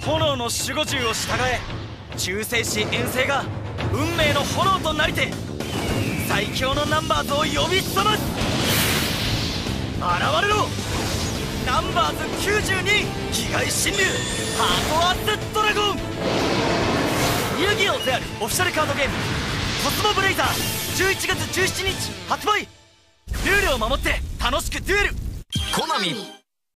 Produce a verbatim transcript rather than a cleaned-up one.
炎の守護獣を従え、忠誠し遠征が運命の炎となりて最強のナンバーズを呼び覚ます。現れろナンバーズきゅうじゅうに被害侵入ハートアーツドラゴン。遊戯王ゼアルオフィシャルカードゲームコスモブレイザーじゅういちがつじゅうしちにち発売。ルールを守って楽しくデュエル。 コナミ